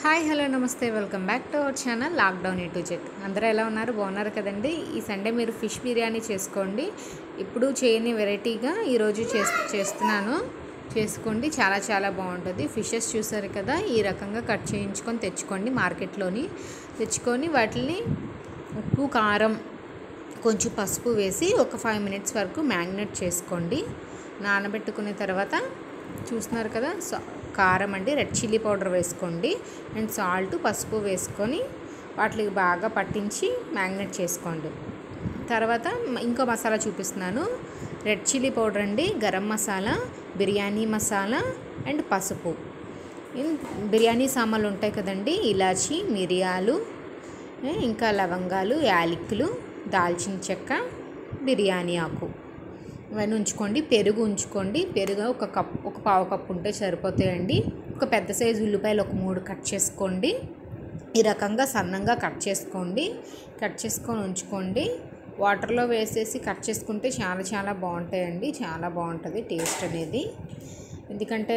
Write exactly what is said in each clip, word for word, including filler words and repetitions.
Hi hello నమస్తే welcome back to our channel lockdown A to Z. అందరూ ఎలా ఉన్నారు? బాగున్నారు కదండి. ఈ సండే మీరు ఫిష్ బిర్యానీ చేసుకోండి. ఇప్పుడు చేయని వెరైటీగా ఈరోజు చేస్తున్నాను. చేసుకోండి, చాలా చాలా బాగుంటుంది. ఫిషెస్ చూసారు కదా, ఈ రకంగా కట్ చేయించుకొని తెచ్చుకోండి మార్కెట్లోని. తెచ్చుకొని వాటిని ఉప్పు కారం కొంచెం పసుపు వేసి ఒక ఫైవ్ మినిట్స్ వరకు మ్యారినేట్ చేసుకోండి. నానబెట్టుకున్న తర్వాత చూస్తున్నారు కదా, కారం అండి, రెడ్ చిల్లీ పౌడర్ వేసుకోండి అండ్ సాల్ట్ పసుపు వేసుకొని వాటికి బాగా పట్టించి మ్యారినేట్ చేసుకోండి. తర్వాత ఇంకో మసాలా చూపిస్తున్నాను. రెడ్ చిల్లీ పౌడర్ అండి, గరం మసాలా, బిర్యానీ మసాలా అండ్ పసుపు. బిర్యానీ సామాన్లు ఉంటాయి కదండి, ఇలాచి, మిరియాలు, ఇంకా లవంగాలు, యాలకులు, దాల్చిన చెక్క, బిర్యానీ ఆకు ఇవన్నీ ఉంచుకోండి. పెరుగు ఉంచుకోండి. పెరుగు ఒక కప్ ఒక పావు కప్పు ఉంటే సరిపోతాయండి. ఒక పెద్ద సైజు ఉల్లిపాయలు ఒక మూడు కట్ చేసుకోండి. ఈ రకంగా సన్నంగా కట్ చేసుకోండి. కట్ చేసుకొని ఉంచుకోండి. వాటర్లో వేసేసి కట్ చేసుకుంటే చాలా చాలా బాగుంటాయండి. చాలా బాగుంటుంది టేస్ట్ అనేది. ఎందుకంటే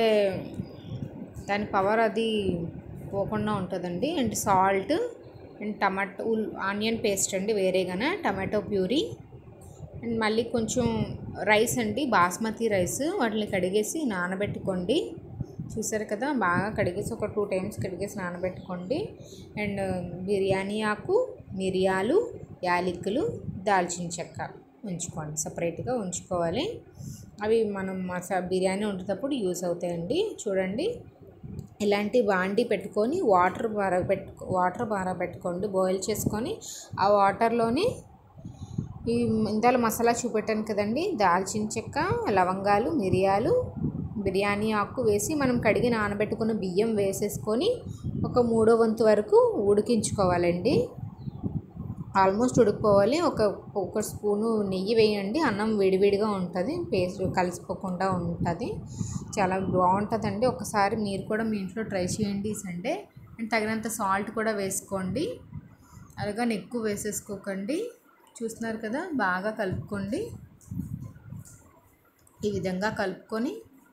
దాని పవర్ అది పోకుండా ఉంటుందండి. And salt and tomato onion paste అండి, వేరేగానే టమాటో ప్యూరీ అండ్ మళ్ళీ కొంచెం రైస్ అండి, బాస్మతి రైస్. వాటిని కడిగేసి నానబెట్టుకోండి. చూసారు కదా, బాగా కడిగేసి ఒక టూ టైమ్స్ కడిగేసి నానబెట్టుకోండి. అండ్ బిర్యానీ ఆకు, మిరియాలు, యాలకులు, దాల్చిన చెక్క ఉంచుకోండి, సపరేట్గా ఉంచుకోవాలి. అవి మనం మసా బిర్యానీ వండేటప్పుడు యూస్ అవుతాయండి. చూడండి, ఇలాంటి బాండి పెట్టుకొని వాటర్ బాగా పెట్టు వాటర్ బాగా పెట్టుకోండి. బాయిల్ చేసుకొని ఆ వాటర్లోనే ఈ ఇందాల మసాలా చూపెట్టాను కదండి, దాల్చిన చెక్క, లవంగాలు, మిరియాలు, బిర్యానీ ఆకు వేసి మనం కడిగి నానబెట్టుకున్న బియ్యం వేసేసుకొని ఒక మూడో వంతు వరకు ఉడికించుకోవాలండి. ఆల్మోస్ట్ ఉడికిపోవాలి. ఒక ఒక స్పూను నెయ్యి వేయండి. అన్నం వేడివేడిగా ఉంటుంది, పేస్ట్ కలిసిపోకుండా ఉంటుంది. చాలా బాగుంటుందండి. ఒకసారి మీరు కూడా మీ ఇంట్లో ట్రై చేయండి ఈ సండే. అండ్ తగినంత సాల్ట్ కూడా వేసుకోండి. అలాగా ఎక్కువ వేసేసుకోకండి. చూస్తున్నారు కదా, బాగా కలుపుకోండి. ఈ విధంగా కలుపుకొని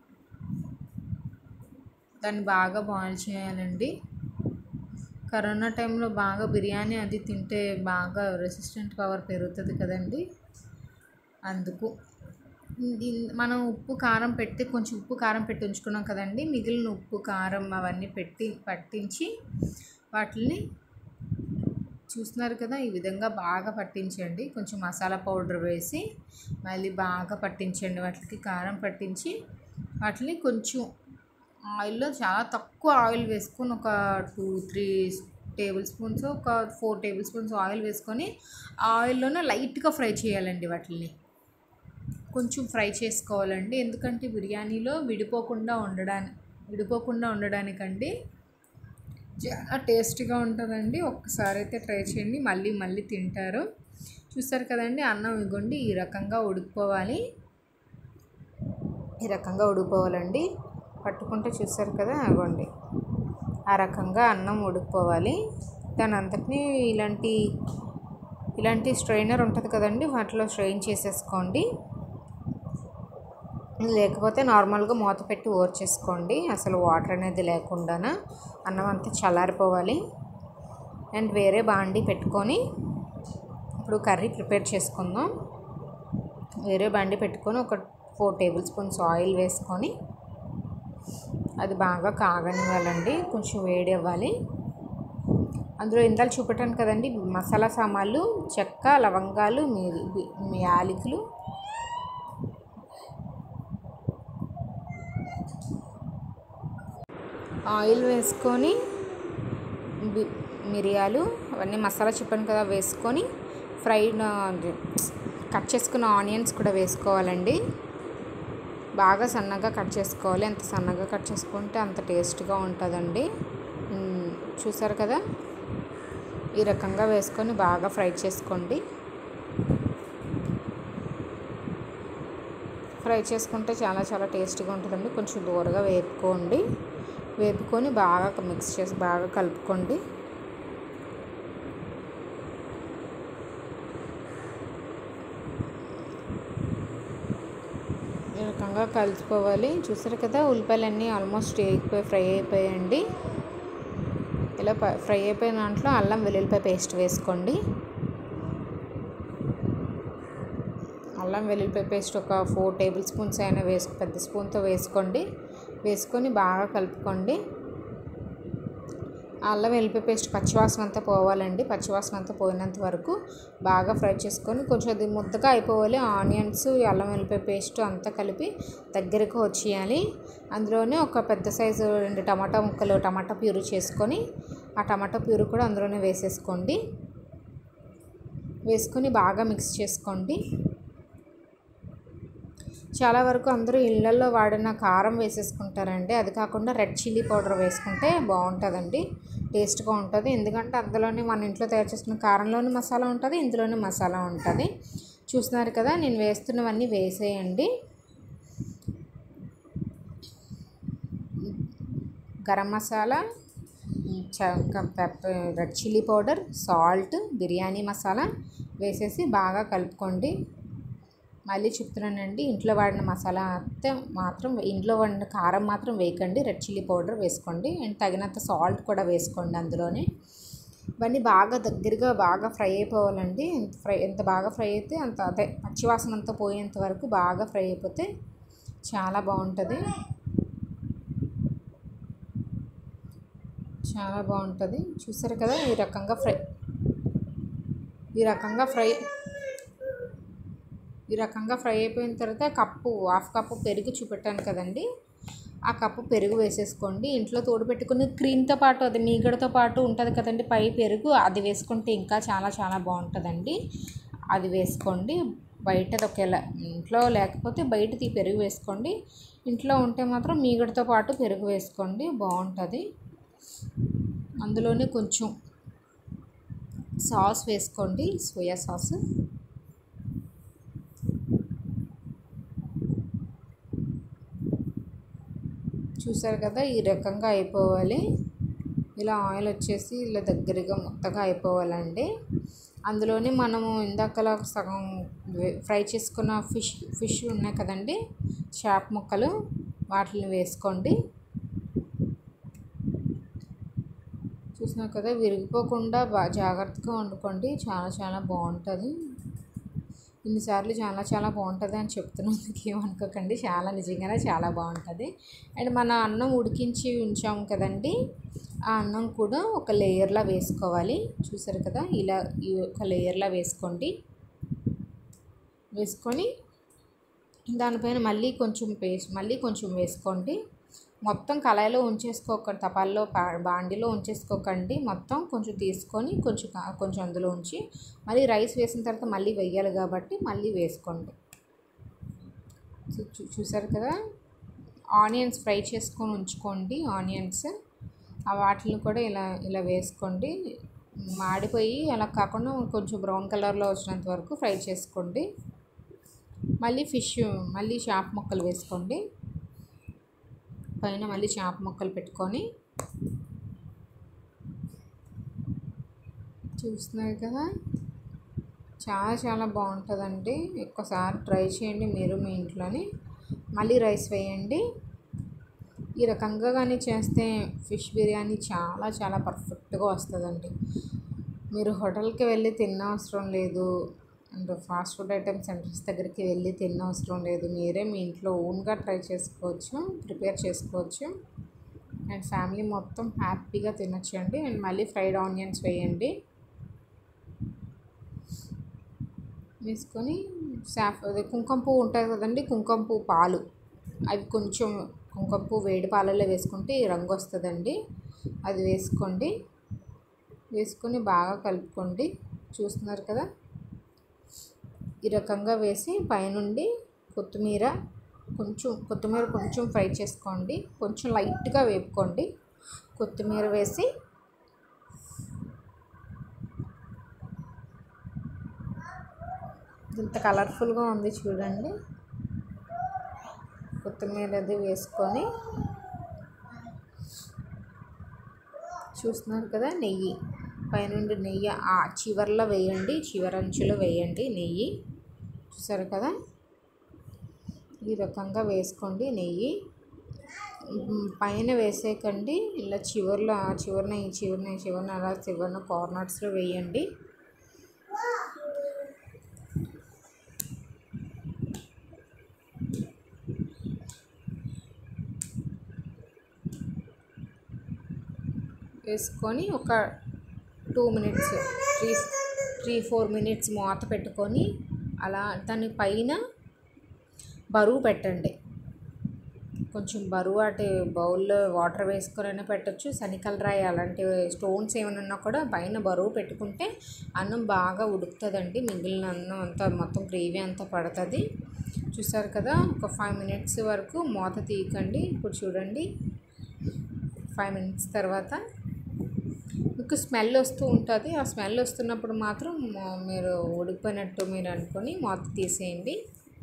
దాన్ని బాగా బాయిల్ చేయాలండి. కరోనా టైంలో బాగా బిర్యానీ అది తింటే బాగా రెసిస్టెంట్ పవర్ పెరుగుతుంది కదండి. అందుకు మనం ఉప్పు కారం పెట్టి కొంచెం ఉప్పు కారం పెట్టి ఉంచుకున్నాం కదండి. మిగిలిన ఉప్పు కారం అవన్నీ పెట్టి పట్టించి వాటిని చూస్తున్నారు కదా, ఈ విధంగా బాగా పట్టించండి. కొంచెం మసాలా పౌడర్ వేసి మళ్ళీ బాగా పట్టించండి. వాటికి కారం పట్టించి వాటిని కొంచెం ఆయిల్లో చాలా తక్కువ ఆయిల్ వేసుకొని ఒక టూ త్రీ టేబుల్ స్పూన్స్ ఒక ఫోర్ టేబుల్ స్పూన్స్ ఆయిల్ వేసుకొని ఆయిల్లోనే లైట్గా ఫ్రై చేయాలండి. వాటిని కొంచెం ఫ్రై చేసుకోవాలండి. ఎందుకంటే బిర్యానీలో విడిపోకుండా ఉండడానికి విడిపోకుండా ఉండడానికండి. చాలా టేస్టీగా ఉంటుందండి. ఒక్కసారి అయితే ట్రై చేయండి, మళ్ళీ మళ్ళీ తింటారు. చూస్తారు కదండి, అన్నం ఇగోండి ఈ రకంగా ఉడికిపోవాలి. ఈ రకంగా ఉడికిపోవాలండి. పట్టుకుంటే చూస్తారు కదా, ఇగోండి ఆ రకంగా అన్నం ఉడికిపోవాలి. దాని అంతటినీ ఇలాంటి ఇలాంటి స్ట్రైనర్ ఉంటుంది కదండి, వాటిలో స్ట్రెయిన్ చేసేసుకోండి. లేకపోతే నార్మల్గా మూత పెట్టి ఓర్చేసుకోండి, అసలు వాటర్ అనేది లేకుండా. అన్నం అంతా చల్లారిపోవాలి. అండ్ వేరే బాండి పెట్టుకొని ఇప్పుడు కర్రీ ప్రిపేర్ చేసుకుందాం. వేరే బాండి పెట్టుకొని ఒక ఫోర్ టేబుల్ స్పూన్స్ ఆయిల్ వేసుకొని అది బాగా కాగనివ్వాలండి. కొంచెం వేడి అవ్వాలి. అందులో ఇందాక చూపెట్టాను కదండి, మసాలా సామాన్లు, చెక్క, లవంగాలు, మీ యాలకులు, ఆయిల్ వేసుకొని మిరియాలు అవన్నీ మసాలా చెప్పాను కదా వేసుకొని ఫ్రై కట్ చేసుకున్న ఆనియన్స్ కూడా వేసుకోవాలండి. బాగా సన్నగా కట్ చేసుకోవాలి. ఎంత సన్నగా కట్ చేసుకుంటే అంత టేస్ట్గా ఉంటుందండి. చూసారు కదా, ఈ రకంగా వేసుకొని బాగా ఫ్రై చేసుకోండి. ఫ్రై చేసుకుంటే చాలా చాలా టేస్ట్గా ఉంటుందండి. కొంచెం దూరగా వేపుకోండి. వేపుకొని బాగా మిక్స్ చేసి బాగా కలుపుకోండి. ఈ రకంగా కలిసిపోవాలి. చూసారు కదా, ఉల్లిపాయలన్నీ ఆల్మోస్ట్ అయిపోయి ఫ్రై అయిపోయాయండి. ఇలా ఫ్రై అయిపోయిన దాంట్లో అల్లం వెల్లుల్లిపాయ పేస్ట్ వేసుకోండి. అల్లం వెల్లుల్లిపాయ పేస్ట్ ఒక ఫోర్ టేబుల్ స్పూన్స్ అయినా వేసుకు పెద్ద స్పూన్తో వేసుకోండి. వేసుకొని బాగా కలుపుకోండి. అల్లం వెల్లుల్లిపాయ పేస్ట్ పచ్చివాసన అంతా పోవాలండి. పచ్చివాసన అంతా పోయినంత వరకు బాగా ఫ్రై చేసుకొని కొంచెం అది ముద్దగా అయిపోవాలి. ఆనియన్స్, అల్లం వెల్లుల్లిపాయ పేస్ట్ అంతా కలిపి దగ్గరకు వచ్చేయాలి. అందులోనే ఒక పెద్ద సైజు రెండు టమాటా ముక్కలు టమాటా ప్యూరీ చేసుకొని ఆ టమాటా ప్యూరీ కూడా అందులోనే వేసేసుకోండి. వేసుకొని బాగా మిక్స్ చేసుకోండి. చాలా వరకు అందరూ ఇళ్ళల్లో వాడిన కారం వేసేసుకుంటారండి. అది కాకుండా రెడ్ చిల్లీ పౌడర్ వేసుకుంటే బాగుంటుందండి, టేస్ట్గా ఉంటుంది. ఎందుకంటే అందులోనే మన ఇంట్లో తయారు చేసుకున్న కారంలోని మసాలా ఉంటుంది, ఇందులోనే మసాలా ఉంటుంది. చూస్తున్నారు కదా, నేను వేస్తున్నవన్నీ వేసేయండి. Garam masala, red chilli powder, salt, biryani masala వేసేసి బాగా కలుపుకోండి. మళ్ళీ చెప్తున్నానండి, ఇంట్లో వాడిన మసాలా అంతే మాత్రం, ఇంట్లో వాడిన కారం మాత్రం వేయకండి. రెడ్ చిల్లీ పౌడర్ వేసుకోండి అండ్ తగినంత సాల్ట్ కూడా వేసుకోండి అందులోనే. ఇవన్నీ బాగా దగ్గరగా బాగా ఫ్రై అయిపోవాలండి. ఫ్రై ఎంత బాగా ఫ్రై అయితే అంత అదే పచ్చివాసన అంతా పోయేంత వరకు బాగా ఫ్రై అయిపోతే చాలా బాగుంటుంది. చాలా బాగుంటుంది. చూసారు కదా, ఈ రకంగా ఫ్రై ఈ రకంగా ఫ్రై ఈ రకంగా ఫ్రై అయిపోయిన తర్వాత కప్పు హాఫ్ కప్పు పెరుగు చూపెట్టాను కదండి, ఆ కప్పు పెరుగు వేసేసుకోండి. ఇంట్లో తోడుపెట్టుకుని క్రీమ్తో పాటు అది మీగడతో పాటు ఉంటుంది కదండి పై పెరుగు, అది వేసుకుంటే ఇంకా చాలా చాలా బాగుంటుందండి. అది వేసుకోండి. బయటది ఒకేలా ఇంట్లో లేకపోతే బయటది పెరుగు వేసుకోండి. ఇంట్లో ఉంటే మాత్రం మీగడతో పాటు పెరుగు వేసుకోండి, బాగుంటుంది. అందులోనే కొంచెం సాస్ వేసుకోండి, సోయా సాస్. చూసారు కదా, ఈ రకంగా అయిపోవాలి. ఇలా ఆయిల్ వచ్చేసి ఇలా దగ్గరగా మొత్తగా అయిపోవాలండి. అందులోనే మనము ఇందాకలా సగం ఫ్రై చేసుకున్న ఫిష్ ఫిష్ ఉన్నాయి కదండి, చేప ముక్కలు, వాటిని వేసుకోండి. చూసినారు కదా, విరిగిపోకుండా బాగా జాగ్రత్తగా వండుకోండి. చాలా చాలా బాగుంటుంది. ఇన్నిసార్లు చాలా చాలా బాగుంటుంది అని చెప్తున్నందుకు ఏమనుకోకండి, చాలా నిజంగానే చాలా బాగుంటుంది. అండ్ మన అన్నం ఉడికించి ఉంచాం కదండి, ఆ అన్నం కూడా ఒక లేయర్లా వేసుకోవాలి. చూసారు కదా, ఇలా ఈ ఒక లేయర్లా వేసుకోండి. వేసుకొని దానిపైన మళ్ళీ కొంచెం పేస్ట్ మళ్ళీ కొంచెం వేసుకోండి. మొత్తం కళాయిలో ఉంచేసుకోకండి, తపాల్లో బాండిలో ఉంచేసుకోకండి. మొత్తం కొంచెం తీసుకొని కొంచెం కొంచెం అందులో ఉంచి మళ్ళీ రైస్ వేసిన తర్వాత మళ్ళీ వేయాలి కాబట్టి మళ్ళీ వేసుకోండి. చూసారు కదా, ఆనియన్స్ ఫ్రై చేసుకొని ఉంచుకోండి. ఆనియన్స్ వాటిని కూడా ఇలా ఇలా వేసుకోండి. మాడిపోయి అలా కాకుండా కొంచెం బ్రౌన్ కలర్లో వచ్చినంత వరకు ఫ్రై చేసుకోండి. మళ్ళీ ఫిష్ మళ్ళీ చేప ముక్కలు వేసుకోండి. పైన మళ్ళీ చేప ముక్కలు పెట్టుకొని చూస్తున్నారు కదా, చాలా చాలా బాగుంటుందండి. ఒక్కసారి ట్రై చేయండి మీరు మీ ఇంట్లోని. మళ్ళీ రైస్ వేయండి. ఈ రకంగా కానీ చేస్తే ఫిష్ బిర్యానీ చాలా చాలా పర్ఫెక్ట్గా వస్తుందండి. మీరు హోటల్కి వెళ్ళి తిన్న అవసరం లేదు, and fast food item centres దగ్గరికి వెళ్ళి తిన్న అవసరం లేదు. మీరే మీ ఇంట్లో ఓన్గా ట్రై చేసుకోవచ్చు, ప్రిపేర్ చేసుకోవచ్చు. అండ్ ఫ్యామిలీ మొత్తం హ్యాపీగా తినొచ్చండి. అండ్ మళ్ళీ ఫ్రైడ్ ఆనియన్స్ వేయండి. వేసుకొని సాఫ్ అదే కుంకుమ పువ్వు ఉంటుంది కదండి, కుంకుమ పువ్వు పాలు, అవి కొంచెం కుంకుమ పువ్వు వేడి పాలల్లో వేసుకుంటే ఈ రంగు వస్తుందండి. అది వేసుకోండి. వేసుకొని బాగా కలుపుకోండి. చూస్తున్నారు కదా, ఈ రకంగా వేసి పైనుండి కొత్తిమీర కొంచెం కొత్తిమీర కొంచెం ఫ్రై చేసుకోండి, కొంచెం లైట్గా వేపుకోండి. కొత్తిమీర వేసి ఇంత కలర్ఫుల్గా ఉంది చూడండి. కొత్తిమీర అది వేసుకొని చూస్తున్నారు కదా, నెయ్యి పైనుండి నెయ్యి ఆ చివర్లో వేయండి, చివరంచులో వేయండి నెయ్యి. చూసారు కదా, ఈ రకంగా వేసుకోండి నెయ్యి. పైన వేసేయకండి, ఇలా చివర్లో ఆ చివరన ఈ చివరన ఈ చివరన అలా చివరన కార్నర్స్లో వేయండి. వేసుకొని ఒక two minutes three three four minutes మూత పెట్టుకొని అలా దాని పైన బరువు పెట్టండి. కొంచెం బరువు అటు బౌల్లో వాటర్ వేసుకొనైనా పెట్టచ్చు, శనగలరాయి అలాంటి స్టోన్స్ ఏమైనా ఉన్నా కూడా పైన బరువు పెట్టుకుంటే అన్నం బాగా ఉడుకుతుందండి. మిగిలిన అన్నం అంతా మొత్తం గ్రేవీ అంతా పడుతుంది. చూసారు కదా, ఒక ఫైవ్ మినిట్స్ వరకు మూత తీయకండి. ఇప్పుడు చూడండి, ఫైవ్ మినిట్స్ తర్వాత మీకు స్మెల్ వస్తూ ఉంటుంది. ఆ స్మెల్ వస్తున్నప్పుడు మాత్రం మీరు ఉడికిపోయినట్టు మీరు అనుకొని మూత తీసేయండి.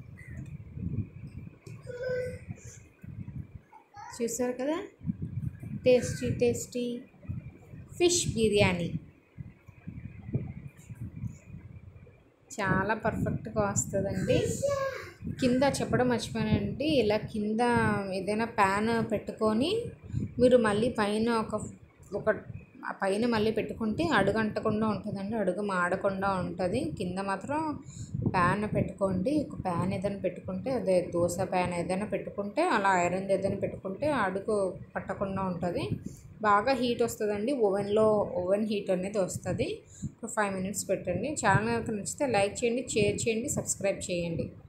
చూసారు కదా, టేస్టీ టేస్టీ ఫిష్ బిర్యానీ చాలా పర్ఫెక్ట్గా వస్తుందండి. కింద చెప్పడం మర్చిపోయానండి, ఇలా కింద ఏదైనా ప్యాన్ పెట్టుకొని మీరు మళ్ళీ పైన ఒక ఒక పైన మళ్ళీ పెట్టుకుంటే అడుగంటకుండా ఉంటుందండి, అడుగు మాడకుండా ఉంటుంది. కింద మాత్రం ప్యాన్ పెట్టుకోండి. ఒక ప్యాన్ ఏదైనా పెట్టుకుంటే, అదే దోశ ప్యాన్ ఏదైనా పెట్టుకుంటే, అలా ఐరన్ ఏదైనా పెట్టుకుంటే అడుగు పట్టకుండా ఉంటుంది. బాగా హీట్ వస్తుందండి, ఓవెన్లో ఓవెన్ హీట్ అనేది వస్తుంది. ఒక ఫైవ్ మినిట్స్ పెట్టండి. ఛానల్ కనుక నచ్చితే లైక్ చేయండి, షేర్ చేయండి, సబ్స్క్రైబ్ చేయండి.